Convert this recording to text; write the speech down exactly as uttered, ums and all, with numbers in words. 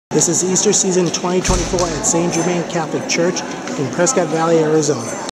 This is Easter season twenty twenty-four at Saint Germaine Catholic Church in Prescott Valley, Arizona.